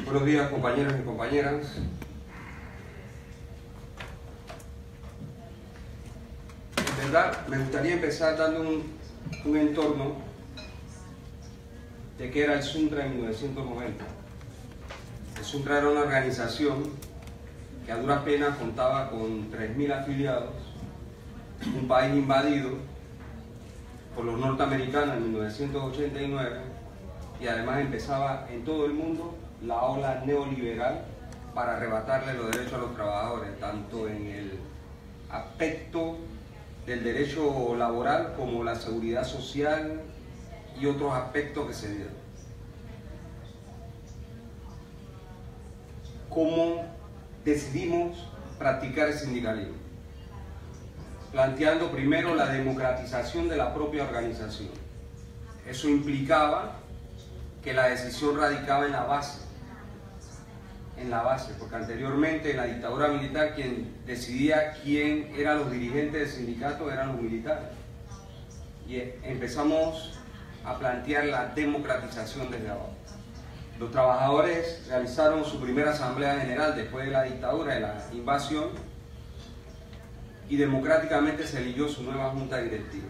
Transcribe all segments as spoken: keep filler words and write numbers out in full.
Buenos días, compañeros y compañeras. En verdad, me gustaría empezar dando un, un entorno de qué era el Suntra en mil novecientos noventa. El Suntra era una organización que a duras penas contaba con tres mil afiliados, un país invadido por los norteamericanos en mil novecientos ochenta y nueve, y además empezaba en todo el mundo la ola neoliberal para arrebatarle los derechos a los trabajadores, tanto en el aspecto del derecho laboral como la seguridad social y otros aspectos que se dieron. ¿Cómo decidimos practicar el sindicalismo? Planteando primero la democratización de la propia organización. Eso implicaba que la decisión radicaba en la base, en la base, porque anteriormente en la dictadura militar quien decidía quién eran los dirigentes del sindicato eran los militares. Y empezamos a plantear la democratización desde abajo. Los trabajadores realizaron su primera asamblea general después de la dictadura, de la invasión, y democráticamente se eligió su nueva junta directiva.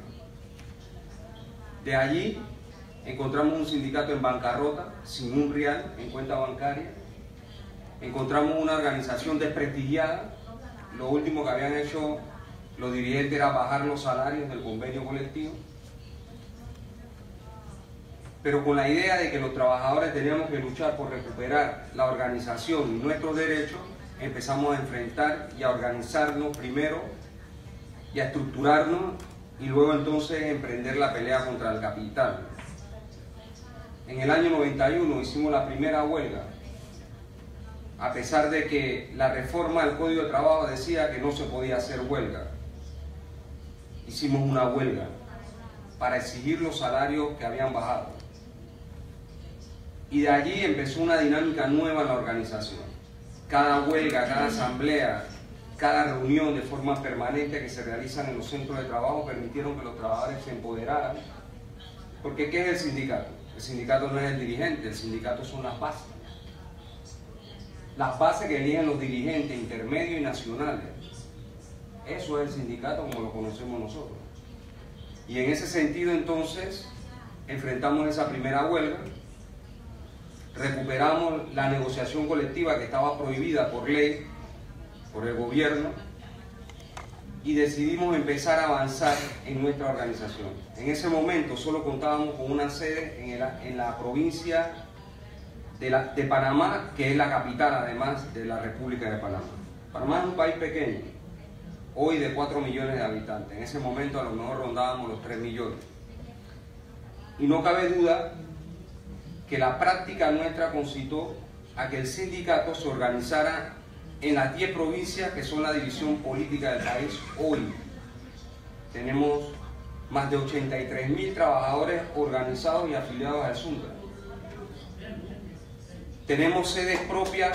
De allí encontramos un sindicato en bancarrota, sin un real en cuenta bancaria. Encontramos una organización desprestigiada. Lo último que habían hecho los dirigentes era bajar los salarios del convenio colectivo. Pero con la idea de que los trabajadores teníamos que luchar por recuperar la organización y nuestros derechos, empezamos a enfrentar y a organizarnos primero y a estructurarnos y luego entonces emprender la pelea contra el capital. En el año noventa y uno hicimos la primera huelga, a pesar de que la reforma del Código de Trabajo decía que no se podía hacer huelga. Hicimos una huelga para exigir los salarios que habían bajado. Y de allí empezó una dinámica nueva en la organización. Cada huelga, cada asamblea, cada reunión de forma permanente que se realizan en los centros de trabajo permitieron que los trabajadores se empoderaran. Porque ¿qué es el sindicato? El sindicato no es el dirigente, el sindicato son las bases. Las bases que eligen los dirigentes intermedios y nacionales. Eso es el sindicato como lo conocemos nosotros. Y en ese sentido entonces enfrentamos esa primera huelga, recuperamos la negociación colectiva que estaba prohibida por ley, por el gobierno, y decidimos empezar a avanzar en nuestra organización. En ese momento solo contábamos con una sede en, el, en la provincia de, la, de Panamá, que es la capital además de la República de Panamá. Panamá es un país pequeño, hoy de cuatro millones de habitantes. En ese momento a lo mejor rondábamos los tres millones. Y no cabe duda que la práctica nuestra concitó a que el sindicato se organizara en las diez provincias que son la división política del país hoy. Tenemos más de ochenta y tres mil trabajadores organizados y afiliados al Suntra. Tenemos sedes propias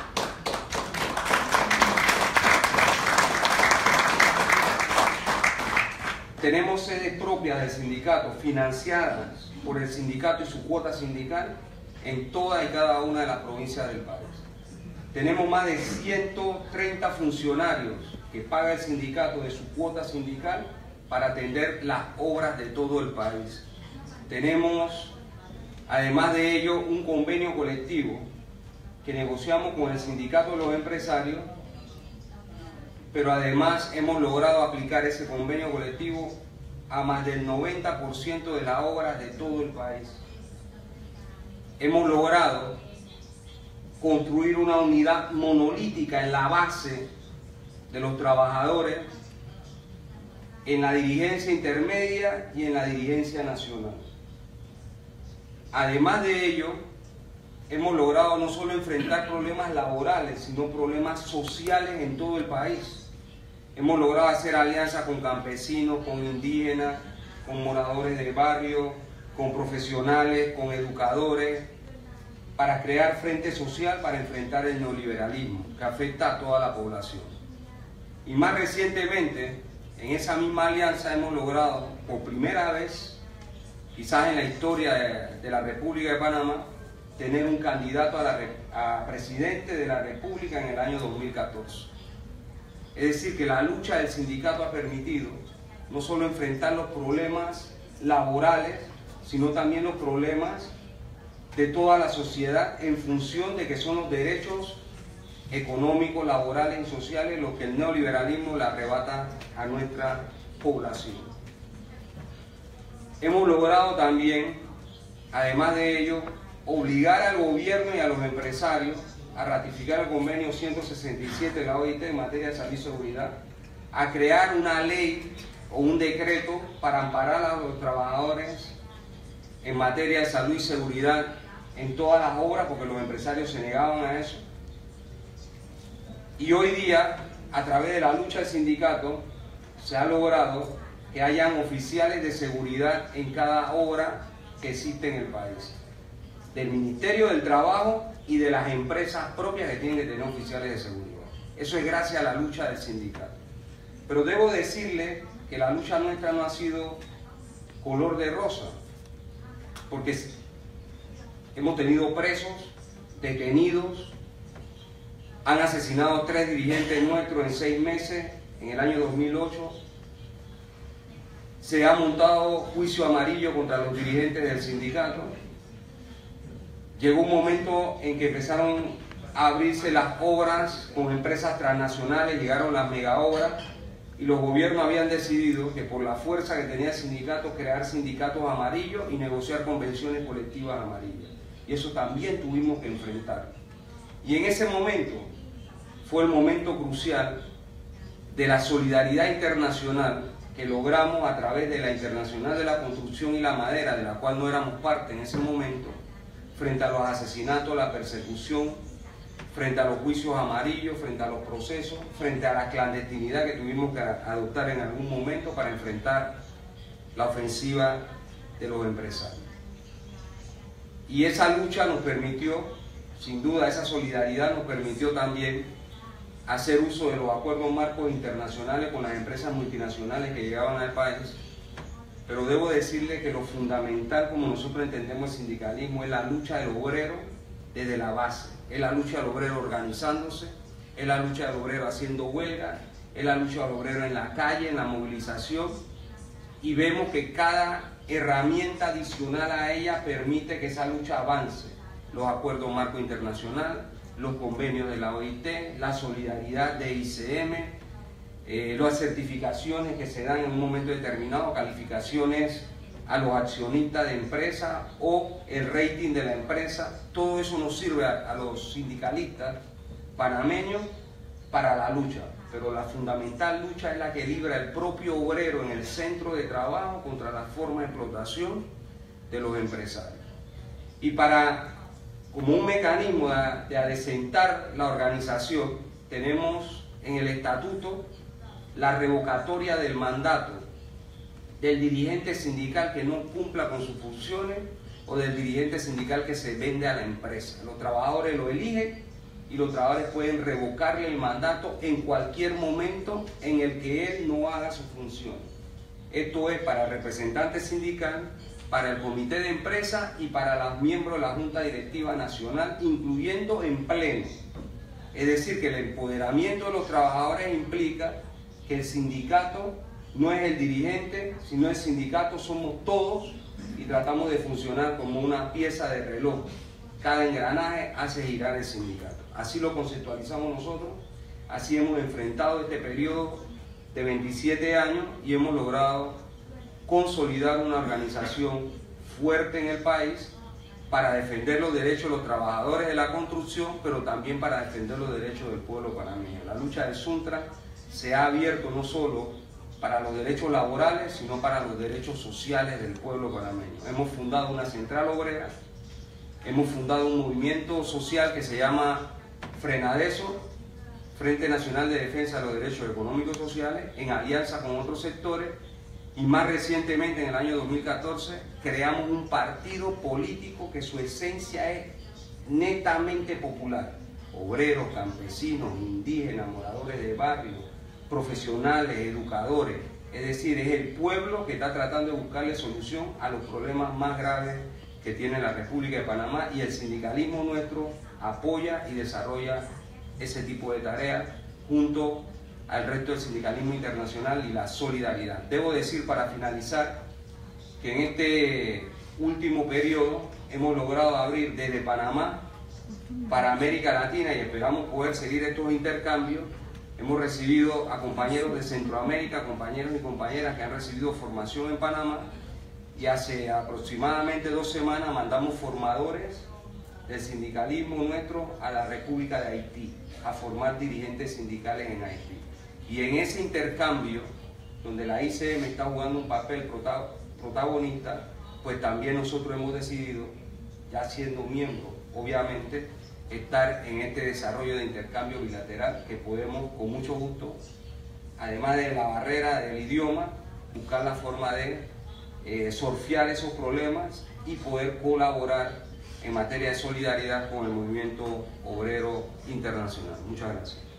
Tenemos sedes propias del sindicato, financiadas por el sindicato y su cuota sindical en todas y cada una de las provincias del país. Tenemos más de ciento treinta funcionarios que paga el sindicato de su cuota sindical para atender las obras de todo el país. Tenemos, además de ello, un convenio colectivo que negociamos con el sindicato de los empresarios, pero además hemos logrado aplicar ese convenio colectivo a más del noventa por ciento de las obras de todo el país. Hemos logrado construir una unidad monolítica en la base de los trabajadores, en la dirigencia intermedia y en la dirigencia nacional. Además de ello, hemos logrado no solo enfrentar problemas laborales, sino problemas sociales en todo el país. Hemos logrado hacer alianzas con campesinos, con indígenas, con moradores del barrio, con profesionales, con educadores, para crear frente social para enfrentar el neoliberalismo que afecta a toda la población. Y más recientemente, en esa misma alianza hemos logrado, por primera vez, quizás en la historia de, de la República de Panamá, tener un candidato a, la, a presidente de la República en el año dos mil catorce. Es decir, que la lucha del sindicato ha permitido no solo enfrentar los problemas laborales, sino también los problemas de toda la sociedad en función de que son los derechos económicos, laborales y sociales los que el neoliberalismo le arrebata a nuestra población. Hemos logrado también, además de ello, obligar al gobierno y a los empresarios a ratificar el convenio ciento sesenta y siete de la O I T en materia de salud y seguridad, a crear una ley o un decreto para amparar a los trabajadores en materia de salud y seguridad en todas las obras, porque los empresarios se negaban a eso. Y hoy día, a través de la lucha del sindicato, se ha logrado que hayan oficiales de seguridad en cada obra que existe en el país, del Ministerio del Trabajo y de las empresas propias que tienen que tener oficiales de seguridad. Eso es gracias a la lucha del sindicato. Pero debo decirle que la lucha nuestra no ha sido color de rosa, porque hemos tenido presos, detenidos, han asesinado tres dirigentes nuestros en seis meses, en el año dos mil ocho, se ha montado juicio amarillo contra los dirigentes del sindicato. Llegó un momento en que empezaron a abrirse las obras con empresas transnacionales, llegaron las megaobras y los gobiernos habían decidido que por la fuerza que tenía el sindicato, crear sindicatos amarillos y negociar convenciones colectivas amarillas. Y eso también tuvimos que enfrentar. Y en ese momento fue el momento crucial de la solidaridad internacional que logramos a través de la Internacional de la Construcción y la Madera, de la cual no éramos parte en ese momento, frente a los asesinatos, la persecución, frente a los juicios amarillos, frente a los procesos, frente a la clandestinidad que tuvimos que adoptar en algún momento para enfrentar la ofensiva de los empresarios. Y esa lucha nos permitió, sin duda, esa solidaridad nos permitió también hacer uso de los acuerdos marcos internacionales con las empresas multinacionales que llegaban al país. Pero debo decirle que lo fundamental, como nosotros entendemos el sindicalismo, es la lucha del obrero desde la base. Es la lucha del obrero organizándose, es la lucha del obrero haciendo huelga, es la lucha del obrero en la calle, en la movilización. Y vemos que cada herramienta adicional a ella permite que esa lucha avance. Los acuerdos marco internacional, los convenios de la O I T, la solidaridad de I C M, Eh, las certificaciones que se dan en un momento determinado, calificaciones a los accionistas de empresa o el rating de la empresa, todo eso nos sirve a, a los sindicalistas panameños para la lucha, pero la fundamental lucha es la que libra el propio obrero en el centro de trabajo contra la forma de explotación de los empresarios. Y para, como un mecanismo de, de adecentar la organización, tenemos en el estatuto la revocatoria del mandato del dirigente sindical que no cumpla con sus funciones o del dirigente sindical que se vende a la empresa. Los trabajadores lo eligen y los trabajadores pueden revocarle el mandato en cualquier momento en el que él no haga su función. Esto es para el representante sindical, para el comité de empresa y para los miembros de la Junta Directiva Nacional, incluyendo en pleno. Es decir, que el empoderamiento de los trabajadores implica que el sindicato no es el dirigente, sino el sindicato somos todos y tratamos de funcionar como una pieza de reloj. Cada engranaje hace girar el sindicato. Así lo conceptualizamos nosotros, así hemos enfrentado este periodo de veintisiete años y hemos logrado consolidar una organización fuerte en el país para defender los derechos de los trabajadores de la construcción, pero también para defender los derechos del pueblo panameño. La lucha del Suntra se ha abierto no solo para los derechos laborales, sino para los derechos sociales del pueblo panameño. Hemos fundado una central obrera, hemos fundado un movimiento social que se llama Frenadeso, Frente Nacional de Defensa de los Derechos Económicos y Sociales, en alianza con otros sectores, y más recientemente, en el año dos mil catorce, creamos un partido político que su esencia es netamente popular. Obreros, campesinos, indígenas, moradores de barrios, profesionales, educadores, es decir, es el pueblo que está tratando de buscarle solución a los problemas más graves que tiene la República de Panamá, y el sindicalismo nuestro apoya y desarrolla ese tipo de tareas junto al resto del sindicalismo internacional y la solidaridad. Debo decir, para finalizar, que en este último periodo hemos logrado abrir desde Panamá para América Latina, y esperamos poder seguir estos intercambios. Hemos recibido a compañeros de Centroamérica, compañeros y compañeras que han recibido formación en Panamá, y hace aproximadamente dos semanas mandamos formadores del sindicalismo nuestro a la República de Haití, a formar dirigentes sindicales en Haití. Y en ese intercambio, donde la I C M está jugando un papel protagonista, pues también nosotros hemos decidido, ya siendo miembros, obviamente, estar en este desarrollo de intercambio bilateral, que podemos con mucho gusto, además de la barrera del idioma, buscar la forma de eh, surfear esos problemas y poder colaborar en materia de solidaridad con el movimiento obrero internacional. Muchas gracias.